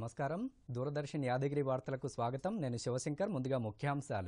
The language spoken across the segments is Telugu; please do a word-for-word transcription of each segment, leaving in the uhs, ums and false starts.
నమస్కారం. దూరదర్శన్ యాదగిరి వార్తలకు స్వాగతం. నేను శివశంకర్. ముందుగా ముఖ్యాంశాలు.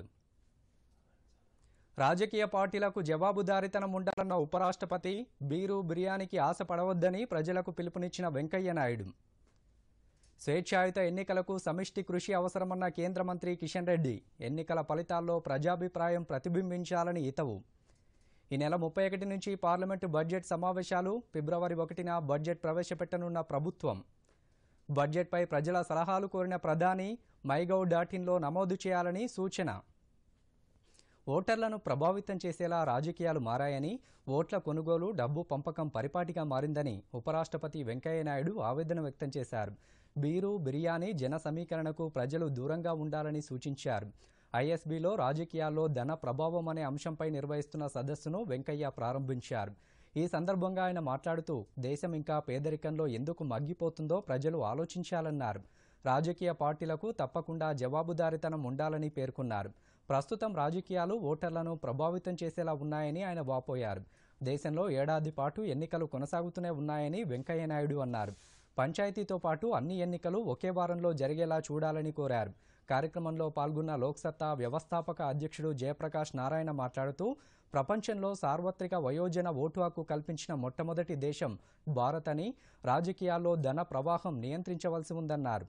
రాజకీయ పార్టీలకు జవాబుదారీతనం ఉండాలన్న ఉపరాష్ట్రపతి, బీరు బిర్యానీకి ఆశపడవద్దని ప్రజలకు పిలుపునిచ్చిన వెంకయ్య నాయుడు. స్వేచ్ఛాయుత ఎన్నికలకు సమిష్టి కృషి అవసరమన్న కేంద్ర మంత్రి కిషన్ రెడ్డి. ఎన్నికల ఫలితాల్లో ప్రజాభిప్రాయం ప్రతిబింబించాలని హితవు. ఈ నెల ముప్పై ఒకటి నుంచి పార్లమెంటు బడ్జెట్ సమావేశాలు. ఫిబ్రవరి ఒకటిన బడ్జెట్ ప్రవేశపెట్టనున్న ప్రభుత్వం. బడ్జెట్పై ప్రజల సలహాలు కోరిన ప్రధాని మైగవ్ డాట్ ఇన్లో నమోదు చేయాలని సూచన. ఓటర్లను ప్రభావితం చేసేలా రాజకీయాలు మారాయని, ఓట్ల కొనుగోలు, డబ్బు పంపకం పరిపాటిగా మారిందని ఉపరాష్ట్రపతి వెంకయ్యనాయుడు ఆవేదన వ్యక్తం చేశారు. బీరు బిర్యానీ జన సమీకరణకు ప్రజలు దూరంగా ఉండాలని సూచించారు. ఐఎస్బీలో రాజకీయాల్లో ధన ప్రభావం అనే అంశంపై నిర్వహిస్తున్న సదస్సును వెంకయ్య ప్రారంభించారు. ఈ సందర్భంగా ఆయన మాట్లాడుతూ దేశం ఇంకా పేదరికంలో ఎందుకు మగ్గిపోతుందో ప్రజలు ఆలోచించాలన్నారు. రాజకీయ పార్టీలకు తప్పకుండా జవాబుదారీతనం ఉండాలని పేర్కొన్నారు. ప్రస్తుతం రాజకీయాలు ఓటర్లను ప్రభావితం చేసేలా ఉన్నాయని ఆయన వాపోయారు. దేశంలో ఏడాది పాటు ఎన్నికలు కొనసాగుతూనే ఉన్నాయని వెంకయ్యనాయుడు అన్నారు. పంచాయతీతో పాటు అన్ని ఎన్నికలు ఒకే వారంలో జరిగేలా చూడాలని కోరారు. కార్యక్రమంలో పాల్గొన్న లోక్సత్తా వ్యవస్థాపక అధ్యక్షుడు జయప్రకాష్ నారాయణ మాట్లాడుతూ ప్రపంచంలో సార్వత్రిక వయోజన ఓటు హక్కు కల్పించిన మొట్టమొదటి దేశం భారత్ అని, రాజకీయాల్లో ధన ప్రవాహం నియంత్రించవలసి ఉందన్నారు.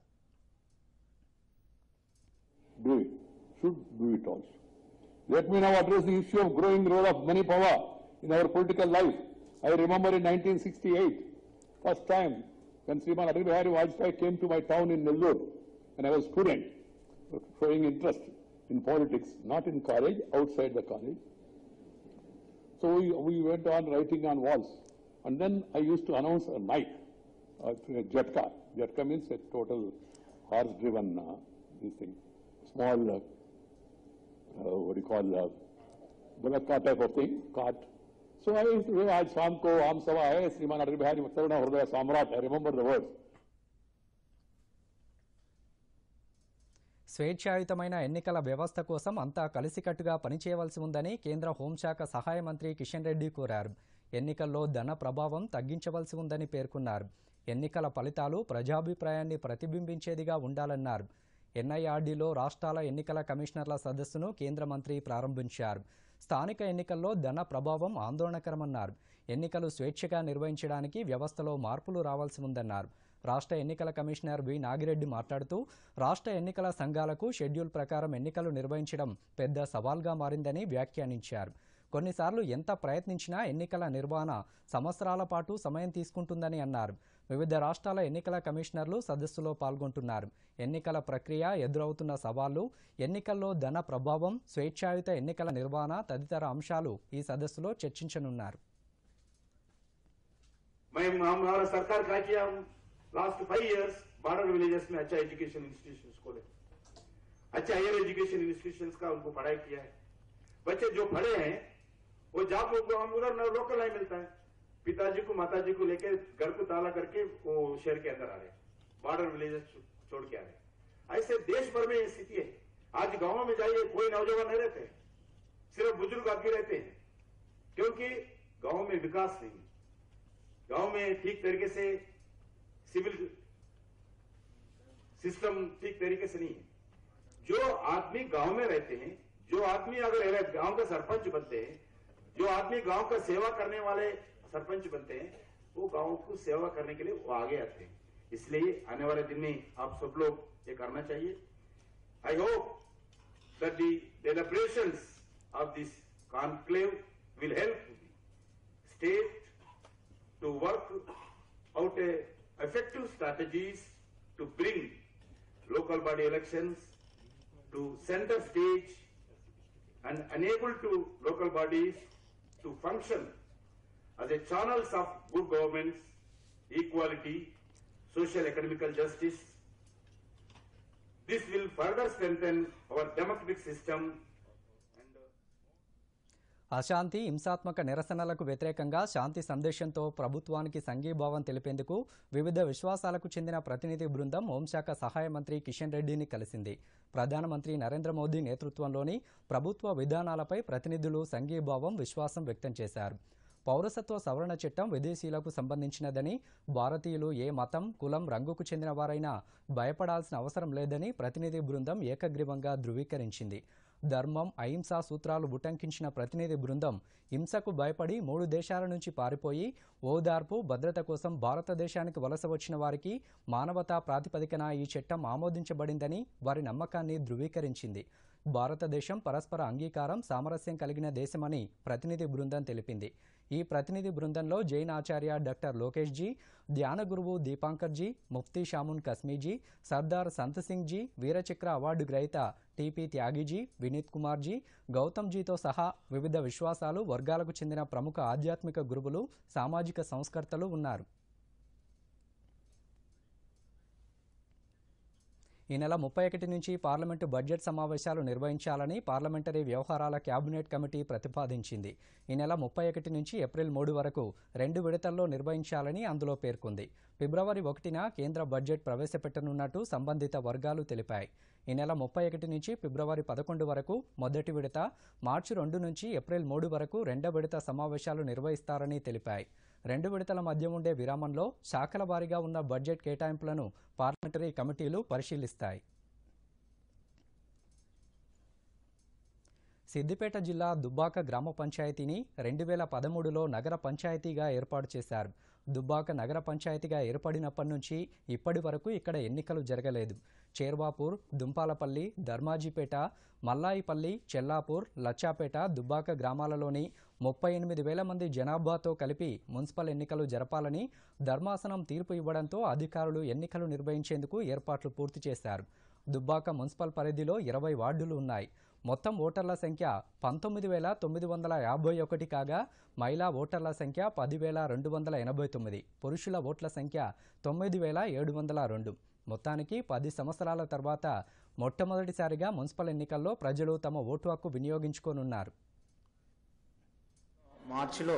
Do it. Should do it also. Let me now address the issue of growing role of money power in our political life. I remember in nineteen sixty-eight, first time when Sriman Atal Bihari Vajpayee came to my town in Nellore, when I was a student, showing interest in politics, not in college, outside the college. So we, we went on writing on walls. And then I used to announce a mic, uh, Jetka. Jetka means a total horse-driven uh, this thing. Small, uh, uh, what do you call, uh, bullock cart type of thing, cart. So I used to say, Aaj Sham ko Aam Sabha hai, Sriman Atal Bihari Taruna Hridaya Samrat. I remember the words. స్వేచ్ఛాయుతమైన ఎన్నికల వ్యవస్థ కోసం అంతా కలిసికట్టుగా పనిచేయవలసి ఉందని కేంద్ర హోంశాఖ సహాయ మంత్రి కిషన్ రెడ్డి కోరారు. ఎన్నికల్లో ధన ప్రభావం తగ్గించవలసి ఉందని పేర్కొన్నారు. ఎన్నికల ఫలితాలు ప్రజాభిప్రాయాన్ని ప్రతిబింబించేదిగా ఉండాలన్నారు. ఎన్ఐఆర్డీలో రాష్ట్రాల ఎన్నికల కమిషనర్ల సదస్సును కేంద్ర మంత్రి ప్రారంభించారు. స్థానిక ఎన్నికల్లో ధన ప్రభావం ఆందోళనకరమన్నారు. ఎన్నికలు స్వేచ్ఛగా నిర్వహించడానికి వ్యవస్థలో మార్పులు రావాల్సి ఉందన్నారు. రాష్ట్ర ఎన్నికల కమిషనర్ వి నాగిరెడ్డి మాట్లాడుతూ రాష్ట్ర ఎన్నికల సంఘాలకు షెడ్యూల్ ప్రకారం ఎన్నికలు నిర్వహించడం పెద్ద సవాల్గా మారిందని వ్యాఖ్యానించారు. కొన్నిసార్లు ఎంత ప్రయత్నించినా ఎన్నికల నిర్వహణ సంవత్సరాల పాటు సమయం తీసుకుంటుందని అన్నారు. వివిధ రాష్ట్రాల ఎన్నికల కమిషనర్లు సదస్సులో పాల్గొంటున్నారు. ఎన్నికల ప్రక్రియ, ఎదురవుతున్న సవాళ్లు, ఎన్నికల్లో ధన ప్రభావం, స్వేచ్ఛాయుత ఎన్నికల నిర్వహణ తదితర అంశాలు ఈ సదస్సులో చర్చించనున్నారు. Last five years border villages में अच्छा एजुकेशन इंस्टीट्यूशंस खोले, अच्छे हायर एजुकेशन इंस्टीट्यूशंस का उनको पढ़ाई किया है. बच्चे जो पढ़े हैं वो जॉब उधर लोकल नहीं मिलता है. पिताजी को माताजी को लेकर घर को ताला करके वो शहर के अंदर आ रहे, बॉर्डर विलेजेस छोड़ के आ रहे. ऐसे देश भर में ये स्थिति है. आज गांव में जाइए, कोई नौजवान नहीं रहते, सिर्फ बुजुर्ग आगे रहते हैं, क्योंकि गांव में विकास नहीं है. गांव में ठीक तरीके से सिविल सिस्टम ठीक तरीके से नहीं है. जो आदमी गांव में रहते हैं, जो आदमी अगर गांव का सरपंच बनते हैं, जो आदमी गांव का सेवा करने वाले सरपंच बनते हैं, वो गांव को सेवा करने के लिए वो आगे आते हैं. इसलिए आने वाले दिन में आप सब लोग ये करना चाहिए. I hope that the deliberations of this conclave will help state to work out a effective strategies to bring local body elections to center stage and enable to local bodies to function as a channels of good governance, equality, social economical justice. This will further strengthen our democratic system. అశాంతి, హింసాత్మక నిరసనలకు వ్యతిరేకంగా శాంతి సందేశంతో ప్రభుత్వానికి సంఘీభావం తెలిపేందుకు వివిధ విశ్వాసాలకు చెందిన ప్రతినిధి బృందం హోంశాఖ సహాయ మంత్రి కిషన్ రెడ్డిని కలిసింది. ప్రధానమంత్రి నరేంద్ర మోదీ నేతృత్వంలోని ప్రభుత్వ విధానాలపై ప్రతినిధులు సంఘీభావం, విశ్వాసం వ్యక్తం చేశారు. పౌరసత్వ సవరణ చట్టం విదేశీయులకు సంబంధించినదని, భారతీయులు ఏ మతం, కులం, రంగుకు చెందిన వారైనా భయపడాల్సిన అవసరం లేదని ప్రతినిధి బృందం ఏకగ్రీవంగా ధృవీకరించింది. ధర్మం, అహింసా సూత్రాలు ఉటంకించిన ప్రతినిధి బృందం హింసకు భయపడి మూడు దేశాల నుంచి పారిపోయి ఓదార్పు, భద్రత కోసం భారతదేశానికి వలస వచ్చిన వారికి మానవతా ప్రాతిపదికన ఈ చట్టం ఆమోదించబడిందని వారి నమ్మకాన్ని ధృవీకరించింది. భారతదేశం పరస్పర అంగీకారం, సామరస్యం కలిగిన దేశమని ప్రతినిధి బృందం తెలిపింది. ఈ ప్రతినిధి బృందంలో జైన్ ఆచార్య డాక్టర్ లోకేష్ జీ, ధ్యాన గురువు దీపాంకర్ జీ, ముఫ్తీ షామున్ కస్మీజీ, సర్దార్ సంత్ సింగ్ జీ, వీరచక్ర అవార్డు గ్రహీత టీపీ త్యాగిజీ, వినీత్ కుమార్ జీ, గౌతమ్ జీతో సహా వివిధ విశ్వాసాలు, వర్గాలకు చెందిన ప్రముఖ ఆధ్యాత్మిక గురువులు, సామాజిక సంస్కర్తలు ఉన్నారు. ఈ నెల ముప్పై ఒకటి నుంచి పార్లమెంటు బడ్జెట్ సమావేశాలు నిర్వహించాలని పార్లమెంటరీ వ్యవహారాల కేబినెట్ కమిటీ ప్రతిపాదించింది. ఈ నెల ముప్పై ఒకటి నుంచి ఏప్రిల్ మూడు వరకు రెండు విడతల్లో నిర్వహించాలని అందులో పేర్కొంది. ఫిబ్రవరి ఒకటిన కేంద్ర బడ్జెట్ ప్రవేశపెట్టనున్నట్టు సంబంధిత వర్గాలు తెలిపాయి. ఈ నెల ముప్పై ఒకటి నుంచి ఫిబ్రవరి పదకొండు వరకు మొదటి విడత, మార్చి రెండు నుంచి ఏప్రిల్ మూడు వరకు రెండో విడత సమావేశాలు నిర్వహిస్తారని తెలిపాయి. రెండు విడతల మధ్య ఉండే విరామంలో శాఖల వారీగా ఉన్న బడ్జెట్ కేటాయింపులను పార్లమెంటరీ కమిటీలు పరిశీలిస్తాయి. సిద్దిపేట జిల్లా దుబ్బాక గ్రామ పంచాయతీని రెండు వేల పదమూడులో నగర పంచాయతీగా ఏర్పాటు చేశారు. దుబ్బాక నగర పంచాయతీగా ఏర్పడినప్పటి నుంచి ఇప్పటి వరకు ఇక్కడ ఎన్నికలు జరగలేదు. చేర్వాపూర్, దుంపాలపల్లి, ధర్మాజీపేట, మల్లాయిపల్లి, చెల్లాపూర్, లచ్చాపేట, దుబ్బాక గ్రామాలలోని ముప్పై ఎనిమిది వేల మంది జనాభాతో కలిపి మున్సిపల్ ఎన్నికలు జరపాలని ధర్మాసనం తీర్పు ఇవ్వడంతో అధికారులు ఎన్నికలు నిర్వహించేందుకు ఏర్పాట్లు పూర్తి చేశారు. దుబ్బాక మున్సిపల్ పరిధిలో ఇరవై వార్డులు ఉన్నాయి. మొత్తం ఓటర్ల సంఖ్య పంతొమ్మిది వేల తొమ్మిది వందల యాభై ఒకటి కాగా మహిళా ఓటర్ల సంఖ్య పదివేల రెండు వందల ఎనభై తొమ్మిది, పురుషుల ఓట్ల సంఖ్య తొమ్మిది వేల ఏడు వందల రెండు. మొత్తానికి పది సంవత్సరాల తర్వాత మొట్టమొదటిసారిగా మున్సిపల్ ఎన్నికల్లో ప్రజలు తమ ఓటు హక్కు వినియోగించుకోనున్నారు. మార్చిలో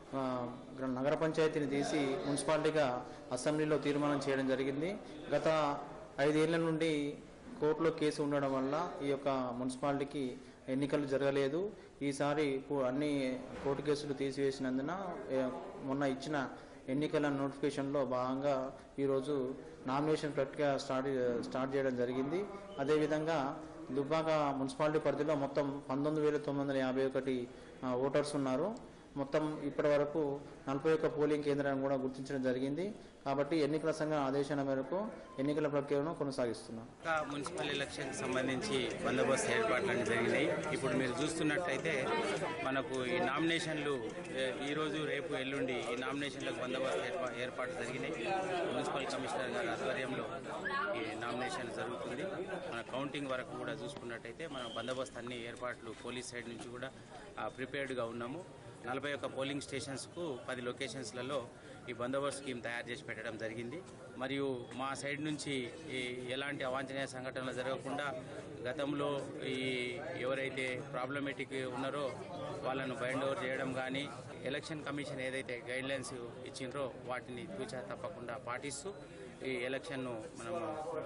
నగర పంచాయతీని తీసి మున్సిపాలిటీగా అసెంబ్లీలో తీర్మానం చేయడం జరిగింది. గత ఐదేళ్ల నుండి కోర్టులో కేసు ఉండడం వల్ల ఈ యొక్క మున్సిపాలిటీకి ఎన్నికలు జరగలేదు. ఈసారి అన్ని కోర్టు కేసులు తీసివేసినందున మొన్న ఇచ్చిన ఎన్నికల నోటిఫికేషన్లో భాగంగా ఈరోజు నామినేషన్ ప్రక్రియ స్టార్ట్ స్టార్ట్ చేయడం జరిగింది. అదేవిధంగా దుబ్బాక మున్సిపాలిటీ పరిధిలో మొత్తం పంతొమ్మిది వేల తొమ్మిది వందల యాభై ఒకటి ఓటర్స్ ఉన్నారు. మొత్తం ఇప్పటి వరకు నలభై ఒక్క పోలింగ్ కేంద్రాలను కూడా గుర్తించడం జరిగింది. కాబట్టి ఎన్నికల సంఘం ఆదేశాల మేరకు ఎన్నికల ప్రక్రియను కొనసాగిస్తున్నాం. మున్సిపల్ ఎలక్షన్ సంబంధించి బందోబస్తు ఏర్పాట్లన్నీ జరిగినాయి. ఇప్పుడు మీరు చూస్తున్నట్టయితే మనకు ఈ నామినేషన్లు ఈరోజు, రేపు, ఎల్లుండి ఈ నామినేషన్లకు బందోబస్తు ఏర్పా ఏర్పాటు జరిగినాయి. మున్సిపల్ కమిషనర్ గారి ఆధ్వర్యంలో ఈ నామినేషన్ జరుగుతుంది. మన కౌంటింగ్ వరకు కూడా చూసుకున్నట్టయితే మన బందోబస్తు అన్ని ఏర్పాట్లు పోలీస్ సైడ్ నుంచి కూడా ప్రిపేర్డ్గా ఉన్నాము. నలభై ఒక్క పోలింగ్ స్టేషన్స్కు పది లొకేషన్స్లలో ఈ బందోబస్తు స్కీమ్ తయారు చేసి పెట్టడం జరిగింది. మరియు మా సైడ్ నుంచి ఈ ఎలాంటి అవాంఛనీయ సంఘటనలు జరగకుండా గతంలో ఈ ఎవరైతే ప్రాబ్లమేటిక్ ఉన్నారో వాళ్ళను బైండ్ ఓవర్ చేయడం కానీ, ఎలక్షన్ కమిషన్ ఏదైతే గైడ్లైన్స్ ఇచ్చిండ్రో వాటిని తూచా తప్పకుండా పాటిస్తూ ఈ ఎలక్షన్ను మనము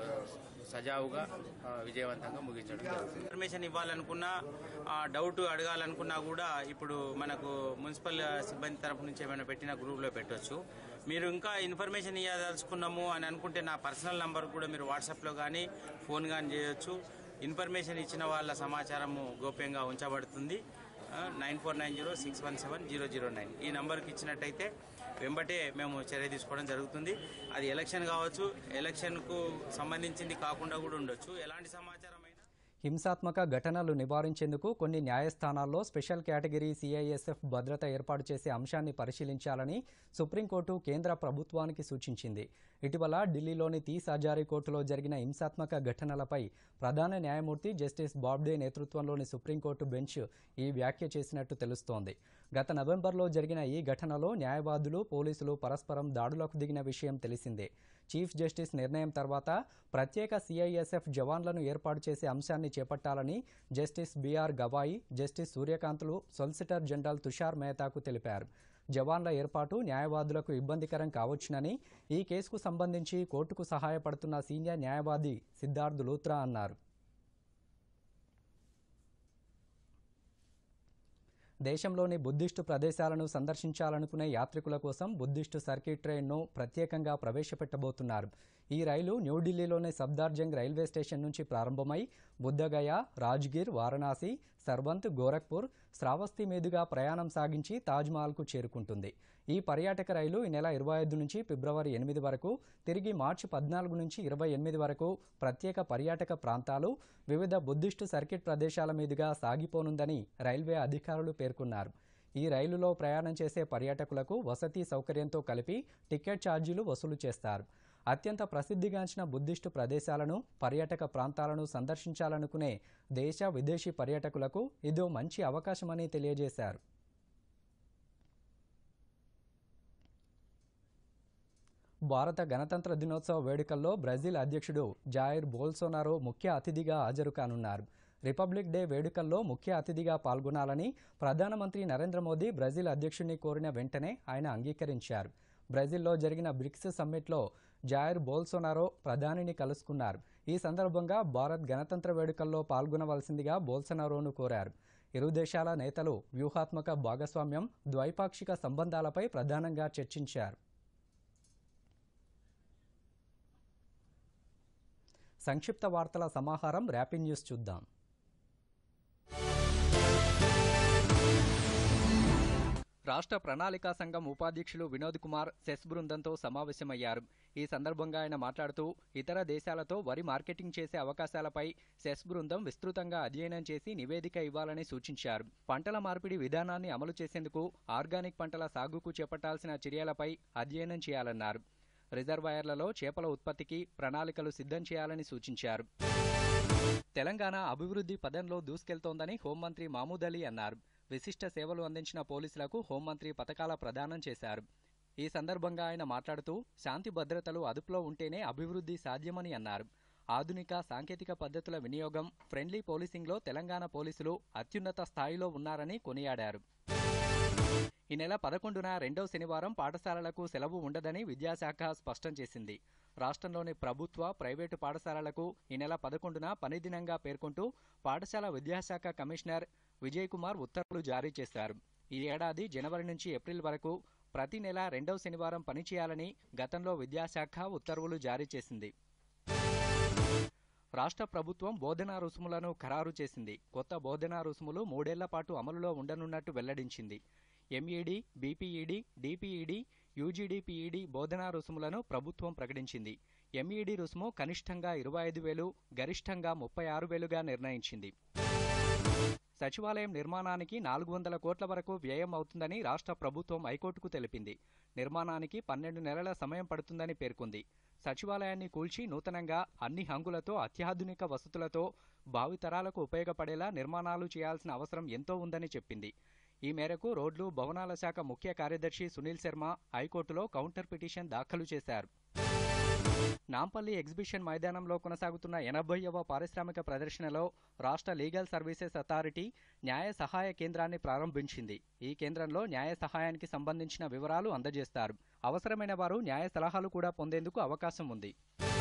సజావుగా విజయవంతంగా ముగించడం జరుగుతుంది. ఇన్ఫర్మేషన్ ఇవ్వాలనుకున్నా, డౌట్ అడగాలనుకున్నా కూడా ఇప్పుడు మనకు మున్సిపల్ సిబ్బంది తరఫు నుంచి ఏమైనా పెట్టిన గ్రూప్లో పెట్టవచ్చు. మీరు ఇంకా ఇన్ఫర్మేషన్ ఇవ్వదలుచుకున్నాము అని అనుకుంటే నా పర్సనల్ నంబర్ కూడా మీరు వాట్సాప్లో కానీ ఫోన్ కానీ చేయొచ్చు. ఇన్ఫర్మేషన్ ఇచ్చిన వాళ్ళ సమాచారము గోప్యంగా ఉంచబడుతుంది. Nine four nine zero six one seven zero zero nine ఈ నంబర్కి ఇచ్చినట్టయితే వెంబటే మేము చర్య తీసుకోవడం జరుగుతుంది. అది ఎలక్షన్ కావచ్చు, ఎలక్షన్కు సంబంధించింది కాకుండా కూడా ఉండొచ్చు. ఎలాంటి సమాచారం హింసాత్మక ఘటనలు నివారించేందుకు కొన్ని న్యాయస్థానాల్లో స్పెషల్ కేటగిరీ సిఐఎస్ఎఫ్ భద్రత ఏర్పాటు చేసే అంశాన్ని పరిశీలించాలని సుప్రీంకోర్టు కేంద్ర ప్రభుత్వానికి సూచించింది. ఇటీవల ఢిల్లీలోని తీస్ హజారీ కోర్టులో జరిగిన హింసాత్మక ఘటనలపై ప్రధాన న్యాయమూర్తి జస్టిస్ బాబ్డే నేతృత్వంలోని సుప్రీంకోర్టు బెంచ్ ఈ వ్యాఖ్య చేసినట్టు తెలుస్తోంది. గత నవంబర్లో జరిగిన ఈ ఘటనలో న్యాయవాదులు, పోలీసులు పరస్పరం దాడులకు దిగిన విషయం తెలిసిందే. చీఫ్ జస్టిస్ నిర్ణయం తర్వాత ప్రత్యేక సిఐఎస్ఎఫ్ జవాన్లను ఏర్పాటు చేసే అంశాన్ని చేపట్టాలని జస్టిస్ బిఆర్ గవాయి, జస్టిస్ సూర్యకాంత్లు సొలిసిటర్ జనరల్ తుషార్ మెహతాకు తెలిపారు. జవాన్ల ఏర్పాటు న్యాయవాదులకు ఇబ్బందికరం కావచ్చునని ఈ కేసుకు సంబంధించి కోర్టుకు సహాయపడుతున్న సీనియర్ న్యాయవాది సిద్ధార్థ్ లూత్రా అన్నారు. దేశంలోని బుద్ధిస్టు ప్రదేశాలను సందర్శించాలనుకునే యాత్రికుల కోసం బుద్ధిస్టు సర్కిట్ ట్రైన్ను ప్రత్యేకంగా ప్రవేశపెట్టబోతున్నారు. ఈ రైలు న్యూఢిల్లీలోని సఫ్దార్జంగ్ రైల్వే స్టేషన్ నుంచి ప్రారంభమై బుద్ధగయ, రాజ్గిర్, వారణాసి, సర్వంత్, గోరఖ్పూర్, శ్రావస్తి మీదుగా ప్రయాణం సాగించి తాజ్మహల్కు చేరుకుంటుంది. ఈ పర్యాటక రైలు ఈ నెల ఇరవై ఐదు నుంచి ఫిబ్రవరి ఎనిమిది వరకు, తిరిగి మార్చి పద్నాలుగు నుంచి ఇరవై ఎనిమిది వరకు ప్రత్యేక పర్యాటక ప్రాంతాలు, వివిధ బుద్ధిస్టు సర్కిట్ ప్రదేశాల మీదుగా సాగిపోనుందని రైల్వే అధికారులు పేర్కొన్నారు. ఈ రైలులో ప్రయాణం చేసే పర్యాటకులకు వసతి సౌకర్యంతో కలిపి టికెట్ ఛార్జీలు వసూలు చేస్తారు. అత్యంత ప్రసిద్ధిగాంచిన బుద్ధిస్టు ప్రదేశాలను, పర్యాటక ప్రాంతాలను సందర్శించాలనుకునే దేశ, విదేశీ పర్యాటకులకు ఇదో మంచి అవకాశమని తెలియజేశారు. భారత గణతంత్ర దినోత్సవ వేడుకల్లో బ్రెజిల్ అధ్యక్షుడు జాయిర్ బోల్సోనారో ముఖ్య అతిథిగా హాజరు కానున్నారు. రిపబ్లిక్ డే వేడుకల్లో ముఖ్య అతిథిగా పాల్గొనాలని ప్రధానమంత్రి నరేంద్ర మోదీ బ్రెజిల్ అధ్యక్షుడిని కోరిన వెంటనే ఆయన అంగీకరించారు. బ్రెజిల్లో జరిగిన బ్రిక్స్ సమ్మిట్లో జాయిర్ బోల్సోనారో ప్రధానిని కలుసుకున్నారు. ఈ సందర్భంగా భారత్ గణతంత్ర వేడుకల్లో పాల్గొనవలసిందిగా బోల్సోనారోను కోరారు. ఇరు దేశాల నేతలు వ్యూహాత్మక భాగస్వామ్యం, ద్వైపాక్షిక సంబంధాలపై ప్రధానంగా చర్చించారు. సంక్షిప్త వార్తల సమాహారం ర్యాపిడ్ న్యూస్ చూద్దాం. రాష్ట్ర ప్రణాళికా సంఘం ఉపాధ్యక్షులు వినోద్ కుమార్ సెస్ బృందంతో సమావేశమయ్యారు. ఈ సందర్భంగా ఆయన మాట్లాడుతూ ఇతర దేశాలతో వరి మార్కెటింగ్ చేసే అవకాశాలపై సెస్ బృందం విస్తృతంగా అధ్యయనం చేసి నివేదిక ఇవ్వాలని సూచించారు. పంటల మార్పిడి విధానాన్ని అమలు చేసేందుకు ఆర్గానిక్ పంటల సాగుకు చేపట్టాల్సిన చర్యలపై అధ్యయనం చేయాలన్నారు. రిజర్వాయర్లలో చేపల ఉత్పత్తికి ప్రణాళికలు సిద్ధం చేయాలని సూచించారు. తెలంగాణ అభివృద్ధి పదంలో దూసుకెళ్తోందని హోంమంత్రి మహమూద్ అలీ అన్నారు. విశిష్ట సేవలు అందించిన పోలీసులకు హోంమంత్రి పతకాల ప్రదానం చేశారు. ఈ సందర్భంగా ఆయన మాట్లాడుతూ శాంతి భద్రతలు అదుపులో ఉంటేనే అభివృద్ధి సాధ్యమని అన్నారు. ఆధునిక సాంకేతిక పద్ధతుల వినియోగం, ఫ్రెండ్లీ పోలీసింగ్లో తెలంగాణ పోలీసులు అత్యున్నత స్థాయిలో ఉన్నారని కొనియాడారు. ఈ నెల పదకొండున రెండవ శనివారం పాఠశాలలకు సెలవు ఉండదని విద్యాశాఖ స్పష్టం చేసింది. రాష్ట్రంలోని ప్రభుత్వ, ప్రైవేటు పాఠశాలలకు ఈ నెల పదకొండున పనిదినంగా పేర్కొంటూ పాఠశాల విద్యాశాఖ కమిషనర్ విజయ్ కుమార్ ఉత్తర్వులు జారీ చేశారు. ఈ ఏడాది జనవరి నుంచి ఏప్రిల్ వరకు ప్రతి నెల రెండవ శనివారం పనిచేయాలని గతంలో విద్యాశాఖ ఉత్తర్వులు జారీ చేసింది. రాష్ట్ర ప్రభుత్వం బోధనా రుసుములను ఖరారు చేసింది. కొత్త బోధనా రుసుములు మూడేళ్ల పాటు అమలులో ఉండనున్నట్టు వెల్లడించింది. ఎంఈడి, బీపీఈడి, డిపిఈడి, యూజీడీపీఈడి బోధనా రుసుములను ప్రభుత్వం ప్రకటించింది. ఎంఈడి రుసుము కనిష్టంగా ఇరవై ఐదు వేలు, గరిష్టంగా ముప్పై ఆరు వేలుగా నిర్ణయించింది. సచివాలయం నిర్మాణానికి నాలుగు వందల కోట్ల వరకు వ్యయం అవుతుందని రాష్ట్ర ప్రభుత్వం హైకోర్టుకు తెలిపింది. నిర్మాణానికి పన్నెండు నెలల సమయం పడుతుందని పేర్కొంది. సచివాలయాన్ని కూల్చి నూతనంగా అన్ని హంగులతో, అత్యాధునిక వసతులతో భావితరాలకు ఉపయోగపడేలా నిర్మాణాలు చేయాల్సిన అవసరం ఎంతో ఉందని చెప్పింది. ఈ మేరకు రోడ్లు, భవనాల శాఖ ముఖ్య కార్యదర్శి సునీల్ శర్మ హైకోర్టులో కౌంటర్ పిటిషన్ దాఖలు చేశారు. నాంపల్లి ఎగ్జిబిషన్ మైదానంలో కొనసాగుతున్న ఎనభైవ పారిశ్రామిక ప్రదర్శనలో రాష్ట్ర లీగల్ సర్వీసెస్ అథారిటీ న్యాయ సహాయ కేంద్రాన్ని ప్రారంభించింది. ఈ కేంద్రంలో న్యాయ సహాయానికి సంబంధించిన వివరాలు అందజేస్తారు. అవసరమైన వారు న్యాయ సలహాలు కూడా పొందేందుకు అవకాశం ఉంది.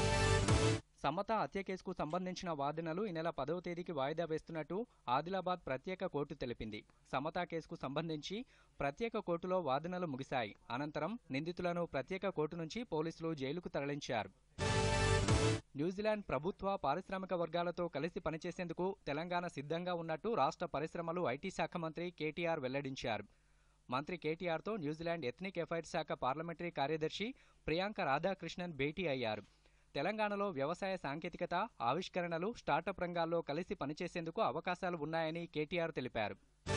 సమత హత్య కేసుకు సంబంధించిన వాదనలు ఈ నెల పదవ తేదీకి వాయిదా వేస్తున్నట్టు ఆదిలాబాద్ ప్రత్యేక కోర్టు తెలిపింది. సమత కేసుకు సంబంధించి ప్రత్యేక కోర్టులో వాదనలు ముగిశాయి. అనంతరం నిందితులను ప్రత్యేక కోర్టు నుంచి పోలీసులు జైలుకు తరలించారు. న్యూజిలాండ్ ప్రభుత్వ, పారిశ్రామిక వర్గాలతో కలిసి పనిచేసేందుకు తెలంగాణ సిద్ధంగా ఉన్నట్టు రాష్ట్ర పరిశ్రమలు, ఐటీ శాఖ మంత్రి కేటీఆర్ వెల్లడించారు. మంత్రి కేటీఆర్తో న్యూజిలాండ్ ఎథ్నిక్ అఫైర్స్ శాఖ పార్లమెంటరీ కార్యదర్శి ప్రియాంక రాధాకృష్ణన్ భేటీ అయ్యారు. తెలంగాణలో వ్యవసాయ సాంకేతికత, ఆవిష్కరణలు, స్టార్టప్ రంగాల్లో కలిసి పనిచేసేందుకు అవకాశాలు ఉన్నాయని కేటీఆర్ తెలిపారు.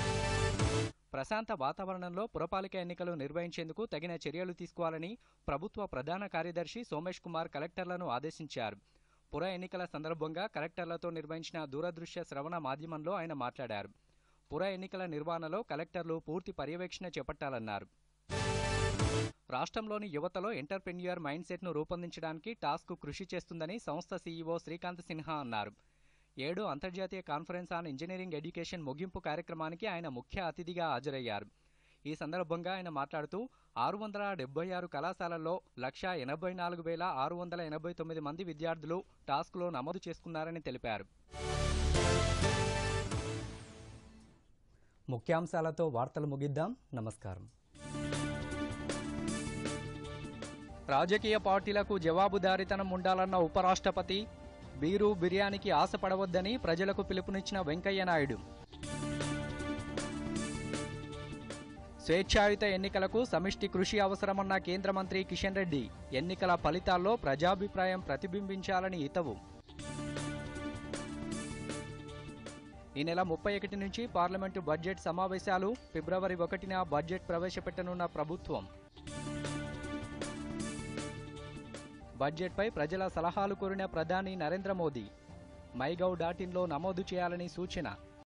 ప్రశాంత వాతావరణంలో పురపాలిక ఎన్నికలు నిర్వహించేందుకు తగిన చర్యలు తీసుకోవాలని ప్రభుత్వ ప్రధాన కార్యదర్శి సోమేష్ కుమార్ కలెక్టర్లను ఆదేశించారు. పుర ఎన్నికల సందర్భంగా కలెక్టర్లతో నిర్వహించిన దూరదృశ్య శ్రవణ మాధ్యమంలో ఆయన మాట్లాడారు. పుర ఎన్నికల నిర్వహణలో కలెక్టర్లు పూర్తి పర్యవేక్షణ చేపట్టాలన్నారు. రాష్ట్రంలోని యువతలో ఎంటర్ప్రెన్యూర్ మైండ్ సెట్ను రూపొందించడానికి టాస్క్ కృషి చేస్తుందని సంస్థ సీఈఓ శ్రీకాంత్ సిన్హా అన్నారు. ఏడో అంతర్జాతీయ కాన్ఫరెన్స్ ఆన్ ఇంజనీరింగ్ ఎడ్యుకేషన్ ముగింపు కార్యక్రమానికి ఆయన ముఖ్య అతిథిగా హాజరయ్యారు. ఈ సందర్భంగా ఆయన మాట్లాడుతూ ఆరు వందల డెబ్బై ఆరు కళాశాలల్లో లక్ష ఎనభై నాలుగు వేల ఆరు వందల ఎనభై తొమ్మిది మంది విద్యార్థులు టాస్క్లో నమోదు చేసుకున్నారని తెలిపారు. ముఖ్యాంశాలతో వార్తలు ముగిద్దాం. నమస్కారం. రాజకీయ పార్టీలకు జవాబుదారీతనం ఉండాలన్న ఉపరాష్ట్రపతి, బీరు బిర్యానీకి ఆశపడవద్దని ప్రజలకు పిలుపునిచ్చిన వెంకయ్య నాయుడు. స్వేచ్ఛాయుత ఎన్నికలకు సమిష్టి కృషి అవసరమన్న కేంద్ర మంత్రి కిషన్ రెడ్డి, ఎన్నికల ఫలితాల్లో ప్రజాభిప్రాయం ప్రతిబింబించాలని హితవు. ఈ నెల ముప్పై ఒకటి నుంచి పార్లమెంటు బడ్జెట్ సమావేశాలు, ఫిబ్రవరి ఒకటిన బడ్జెట్ ప్రవేశపెట్టనున్న ప్రభుత్వం. బడ్జెట్పై ప్రజల సలహాలు కోరిన ప్రధాని నరేంద్ర మోదీ, మైగవ్ డాట్ ఇన్లో నమోదు చేయాలని సూచన.